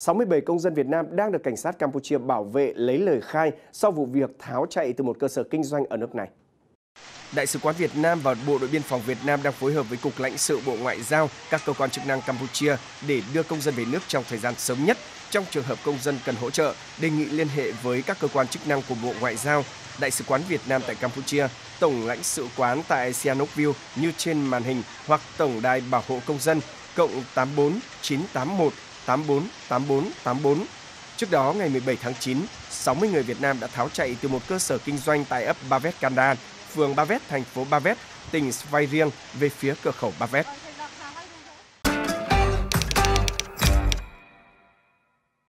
67 công dân Việt Nam đang được cảnh sát Campuchia bảo vệ lấy lời khai sau vụ việc tháo chạy từ một cơ sở kinh doanh ở nước này. Đại sứ quán Việt Nam và Bộ đội Biên phòng Việt Nam đang phối hợp với Cục Lãnh sự Bộ Ngoại giao, các cơ quan chức năng Campuchia để đưa công dân về nước trong thời gian sớm nhất. Trong trường hợp công dân cần hỗ trợ, đề nghị liên hệ với các cơ quan chức năng của Bộ Ngoại giao, Đại sứ quán Việt Nam tại Campuchia, Tổng lãnh sự quán tại Sihanoukville như trên màn hình hoặc Tổng đài bảo hộ công dân cộng 84 981 84 84 84. Trước đó, ngày 17 tháng 9, 60 người Việt Nam đã tháo chạy từ một cơ sở kinh doanh tại ấp Ba Vét Kandan, phường Ba Vét, thành phố Ba Vét, tỉnh Svay Rieng về phía cửa khẩu Ba Vét.